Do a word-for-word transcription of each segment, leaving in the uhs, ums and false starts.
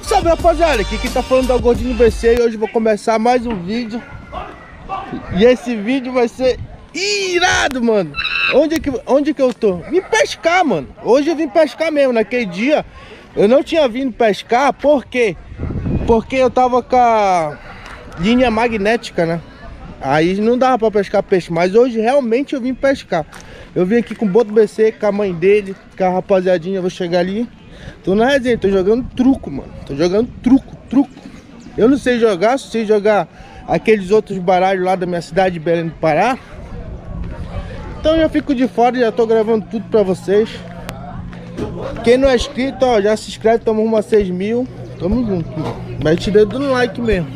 Salve, rapaziada, aqui quem tá falando é o Gordinho B C e hoje eu vou começar mais um vídeo. E esse vídeo vai ser irado, mano. Onde que, onde que eu tô? Vim pescar, mano. Hoje eu vim pescar mesmo. Naquele dia eu não tinha vindo pescar, por quê? Porque eu tava com a linha magnética, né? Aí não dava pra pescar peixe, mas hoje realmente eu vim pescar. Eu vim aqui com o Boto B C, com a mãe dele, com a rapaziadinha, eu vou chegar ali. Tô na resenha, tô jogando truco, mano. Tô jogando truco, truco. Eu não sei jogar, só sei jogar aqueles outros baralhos lá da minha cidade de Belém do Pará. Então eu já fico de fora e já tô gravando tudo pra vocês. Quem não é inscrito, ó, já se inscreve, tamo rumo a seis mil. Tamo junto, mano. Mete dedo no like mesmo.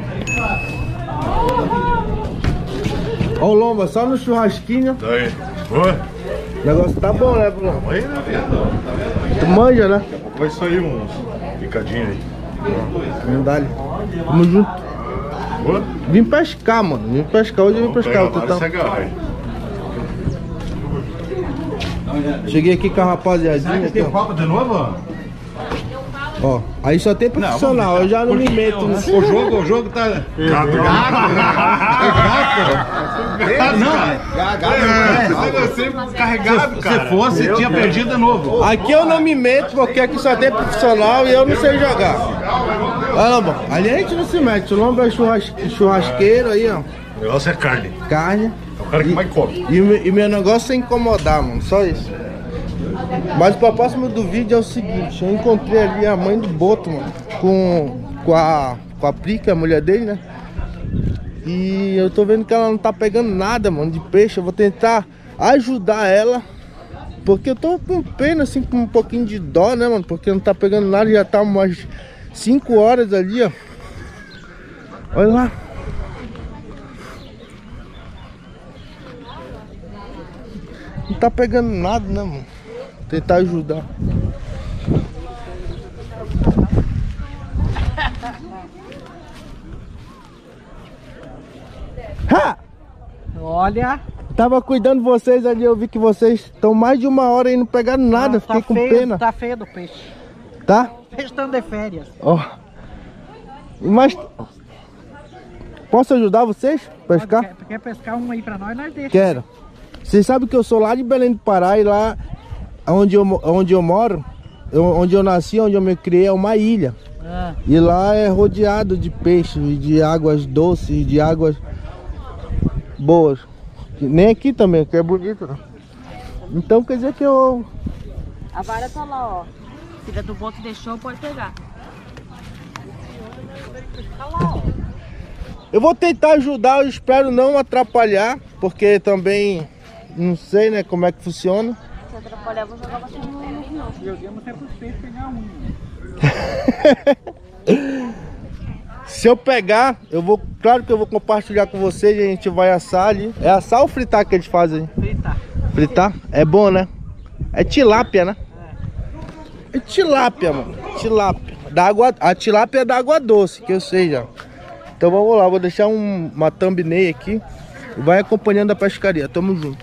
Ó o lomba, só no churrasquinho. Daí. Boa. O negócio tá bom, né, Bruno? Aí, né, viado? Tu manja, né? Daqui a pouco vai sair uns picadinhos aí. Vamos dar ali. Tamo junto. Boa? Vim pescar, mano. Vim pescar. Hoje eu vim pescar. O total. Cheguei aqui com a rapaziadinha. Tem papo de novo, ó? Ó, aí só tem profissional, não, eu já não me meto. Né? O jogo, o jogo tá... Gato, gato, gato. Não, é sempre carregado, cara. Se fosse, você tinha perdido de novo. Aqui eu não me meto, porque aqui só tem profissional e eu não sei jogar. Olha lá, bom, ali a gente não se mete, o lombo é churras... churrasqueiro aí, ó. O negócio é carne. Carne. É o cara que mais come. E, e meu negócio é incomodar, mano, só isso. Mas para próximo do vídeo é o seguinte, eu encontrei ali a mãe do Boto, mano, com, com a com a Pri, que é a mulher dele, né? E eu tô vendo que ela não tá pegando nada, mano, de peixe. Eu vou tentar ajudar ela, porque eu tô com pena, assim, com um pouquinho de dó, né, mano? Porque não tá pegando nada, já tá umas cinco horas ali, ó. Olha lá. Não tá pegando nada, né, mano? Tentar ajudar. Ha! Olha. Tava cuidando de vocês ali, eu vi que vocês estão mais de uma hora aí não pegaram nada, Não, fiquei tá com feio, pena. Tá feio do peixe. Tá? O peixe estão de férias. Ó. Mas posso ajudar vocês a pescar? Quer, quer pescar um aí pra nós, nós deixamos. Quero. Vocês sabem que eu sou lá de Belém do Pará e lá onde eu, onde eu moro, eu, onde eu nasci, onde eu me criei, é uma ilha. Ah. E lá é rodeado de peixes, de águas doces, de águas boas. Nem aqui também, que é bonito, né? Então quer dizer que eu... A vara tá lá, ó. Filha do Boto deixou, pode pegar. Tá lá, ó. Eu vou tentar ajudar, eu espero não atrapalhar, porque também não sei, né, como é que funciona. Se atrapalhar, eu vou jogar você no meio, não. Jogamos até pros peixes pegar um. Se eu pegar, eu vou, claro que eu vou compartilhar com vocês e a gente vai assar ali. É assar ou fritar que eles fazem? Fritar. Fritar? É bom, né? É tilápia, né? É, é tilápia, mano. Tilápia. Da água, a tilápia é da água doce, que eu sei já. Então vamos lá, vou deixar um, uma thumbnail aqui e vai acompanhando a pescaria. Tamo junto.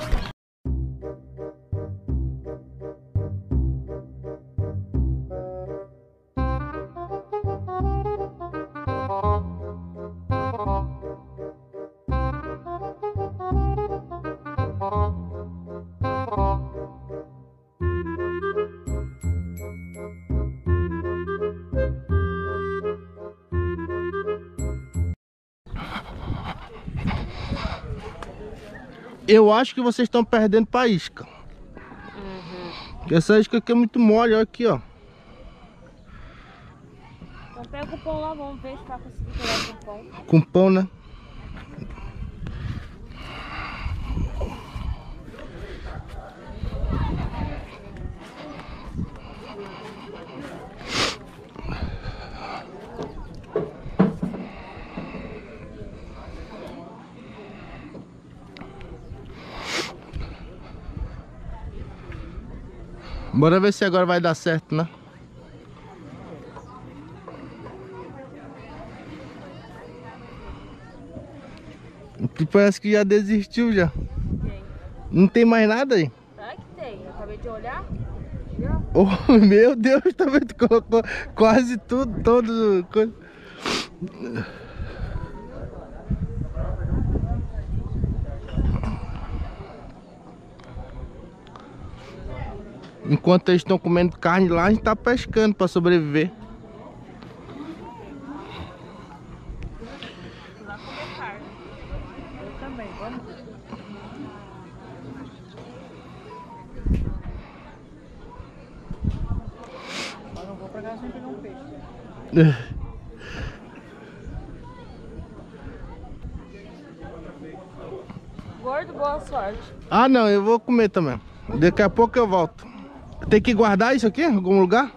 Eu acho que vocês estão perdendo pra isca. Uhum. Porque essa isca aqui é muito mole, olha aqui, ó. Então pega o pão lá, vamos ver se tá conseguindo pegar com pão. Com pão, né? Bora ver se agora vai dar certo, né? Tu parece que já desistiu já. Quem? Não tem mais nada aí? Será que tem? Eu acabei de olhar. Viu? Oh, meu Deus, também tu colocou quase tudo, todo... coisa. Enquanto eles estão comendo carne lá, a gente tá pescando para sobreviver. Eu também, vamos. Eu não vou pra casa sem pegar um peixe. Gordo, boa sorte. Ah não, eu vou comer também. Daqui a pouco eu volto. Tem que guardar isso aqui em algum lugar?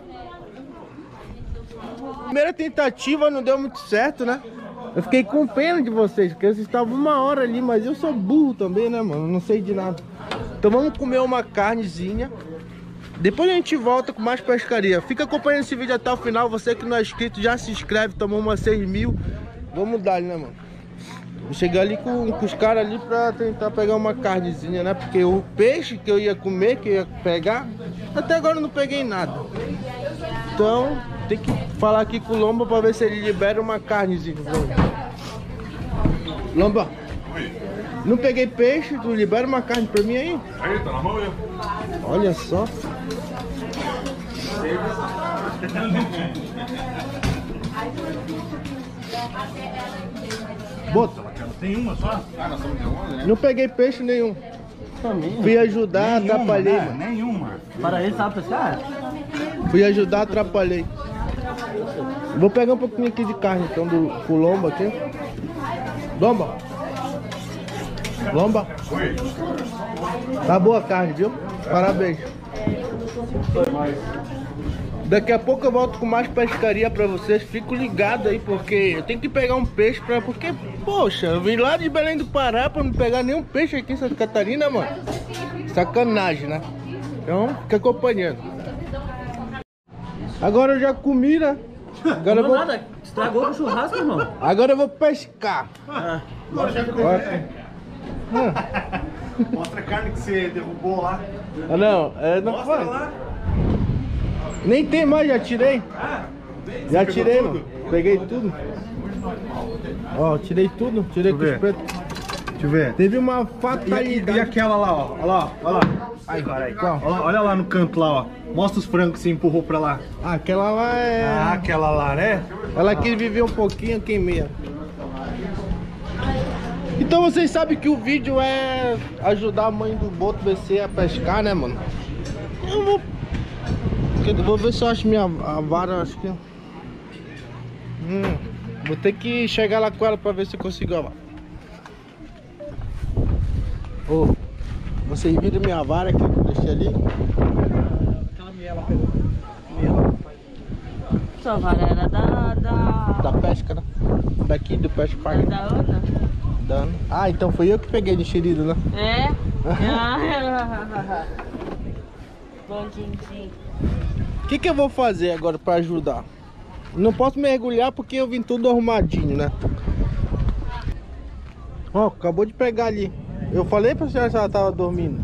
Primeira tentativa não deu muito certo, né? Eu fiquei com pena de vocês, porque vocês estavam uma hora ali, mas eu sou burro também, né, mano? Não sei de nada. Então vamos comer uma carnezinha. Depois a gente volta com mais pescaria. Fica acompanhando esse vídeo até o final. Você que não é inscrito, já se inscreve. Tomou umas seis mil. Vamos dar, né, mano? Vou chegar ali com, com os caras ali pra tentar pegar uma carnezinha, né? Porque o peixe que eu ia comer, que eu ia pegar, até agora eu não peguei nada. Então, tem que falar aqui com o Lomba pra ver se ele libera uma carnezinha. Lomba, não peguei peixe, tu libera uma carne pra mim aí? Aí, tá na mão aí. Olha só. Bota. Tem uma só? Ah, nós somos de onze, né? Não peguei peixe nenhum. Também. Fui ajudar, Nenhuma, atrapalhei, né? mano. Nenhuma. Para ele, sabe pescar? Fui ajudar, atrapalhei. Vou pegar um pouquinho aqui de carne, então, do pro Lomba aqui. Lomba. Lomba. Oi. Tá boa a carne, viu? Parabéns. Daqui a pouco eu volto com mais pescaria pra vocês. Fico ligado aí, porque eu tenho que pegar um peixe pra... Porque, poxa, eu vim lá de Belém do Pará pra não pegar nenhum peixe aqui em Santa Catarina, mano. Sacanagem, né? Então, fica acompanhando. Agora eu já comi, né? Agora eu Não vou... nada, estragou o churrasco, irmão. Agora eu vou pescar. Ah. Ah, Mostra a carne que você derrubou lá. ah, não, é, não Mostra foi. lá. Nem tem mais, já tirei. Já tirei, mano. Peguei tudo. Ó, tirei tudo. Tirei com os ver. pretos. Deixa eu ver. Teve uma E, e, fatalidade. e aquela lá, ó. Olha lá, olha lá. Ai, caralho. Qual? Olha, olha lá no canto lá, ó. Mostra os frangos que você empurrou pra lá. Ah, aquela lá é... Ah, aquela lá, né? Ela quis viver um pouquinho, queimei. Então vocês sabem que o vídeo é ajudar a mãe do Boto B C a pescar, né, mano? Eu vou... Eu vou ver se eu acho minha a vara, acho que... Hum, vou ter que chegar lá com ela pra ver se eu consigo a vara. Ô, vocês viram minha vara que eu deixei ali? Aquela miela pegou. Miela. Sua vara era da... da... Da pesca, né? Daqui do Pesca da, Park. da Ana? Dando. Ah, então foi eu que peguei de enxerido, né? É? Bom din-din. O que que eu vou fazer agora pra ajudar? Não posso mergulhar porque eu vim tudo arrumadinho, né? Ó, acabou de pegar ali. Eu falei pra senhora se ela tava dormindo.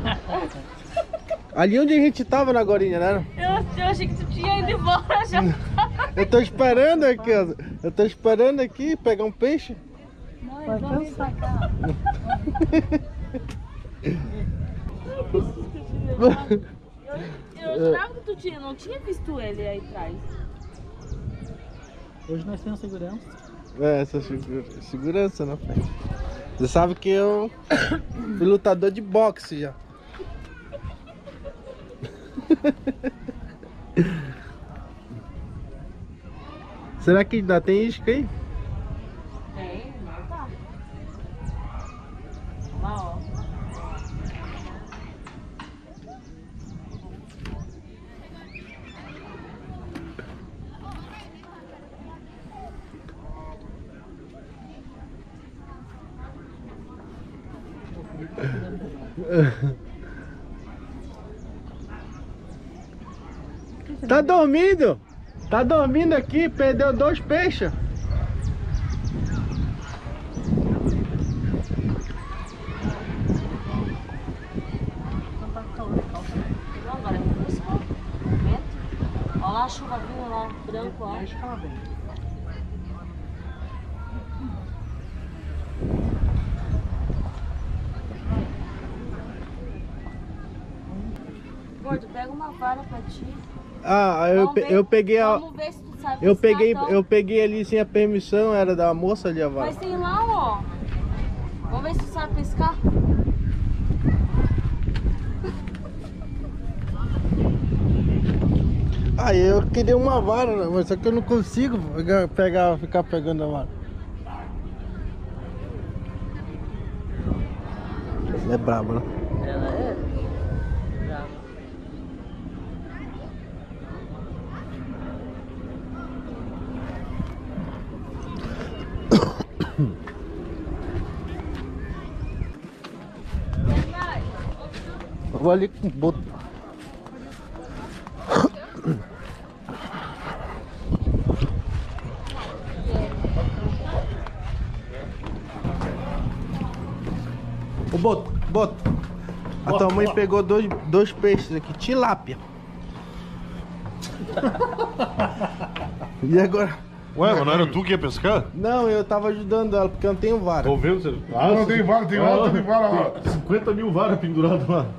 Ali onde a gente tava na Gorinha, né? Eu, eu achei que tu tinha ido embora já. Eu tô esperando aqui, ó. Eu tô esperando aqui pegar um peixe. Vai cansar. Eu, eu jurava que tu tinha, não tinha visto ele aí atrás. Hoje nós temos segurança. É, essa segura- segurança na frente. Você sabe que eu fui lutador de boxe já. Será que ainda tem isca aí? Tem, não tá. Lá, ó. Tá dormindo? Tá dormindo aqui, perdeu dois peixes. Agora é com você. lá a chuva vindo lá, branco, ó. Deixa ela bem. Gordo, pega uma vara pra ti. Ah, eu, Vamos pe- ver- eu peguei a. Vamos ver se tu sabe Eu pescar, peguei, então. eu peguei ali sem a permissão, era da moça ali a vara. Mas tem lá, ó. Vamos ver se tu sabe pescar. Ah, eu queria uma vara, né? Mas só que eu não consigo pegar, pegar- ficar pegando a vara. Ela é braba, né? Ela é brava. Eu vou ali com o boto. Ô Boto, Boto. A tua mãe pegou dois, dois peixes aqui, tilápia. E agora? Ué, mas não era tu que ia pescar? Não, eu tava ajudando ela, porque eu não tenho vara. Tô vendo você. Ah, não, tem vara, tem vara, tem vara lá. cinquenta mil varas penduradas lá.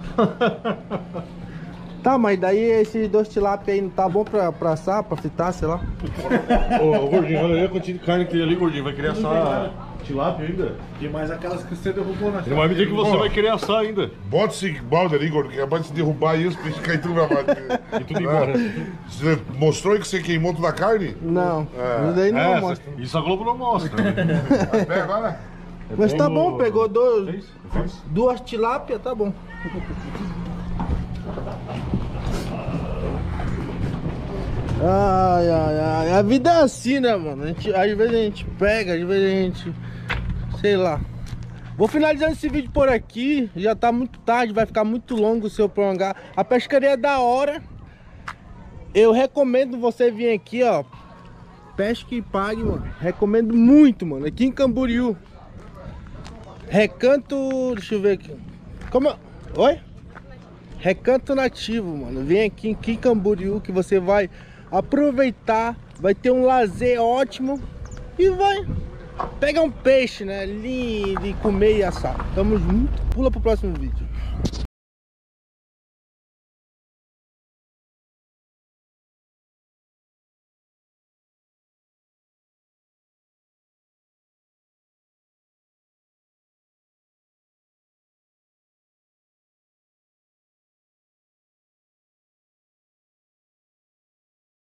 Tá, mas daí esses dois tilápia aí não tá bom pra, pra assar, pra fritar, sei lá? Ô, ô, gordinho, olha aí a quantidade de carne que tem ali, gordinho. Vai querer assar tilápia ainda? Demais aquelas que você derrubou na Ele vai me dizer que você Ó. vai querer assar ainda. Bota esse balde ali, gordo, que é pra se derrubar aí, os peixes caem tudo na vara. E tudo embora. Você mostrou aí que você queimou toda a carne? Não, É. isso daí não É, mostra. isso a Globo não mostra. né? Pega agora. Mas tá bom, no- pegou dois, Fez? Fez? duas tilápia, tá bom. Ai, ai, ai, a vida é assim, né, mano? A gente, às vezes a gente pega, às vezes a gente, sei lá. Vou finalizando esse vídeo por aqui, já tá muito tarde, vai ficar muito longo se eu prolongar. A pescaria é da hora. Eu recomendo você vir aqui, ó. Pesque e pague, mano. Recomendo muito, mano. Aqui em Camboriú. Recanto, deixa eu ver aqui. Como? Oi? Recanto Nativo, mano. Vem aqui em Camboriú que você vai aproveitar, vai ter um lazer ótimo e vai pegar um peixe, né? Ali de comer e assar. Tamo junto. Pula pro próximo vídeo.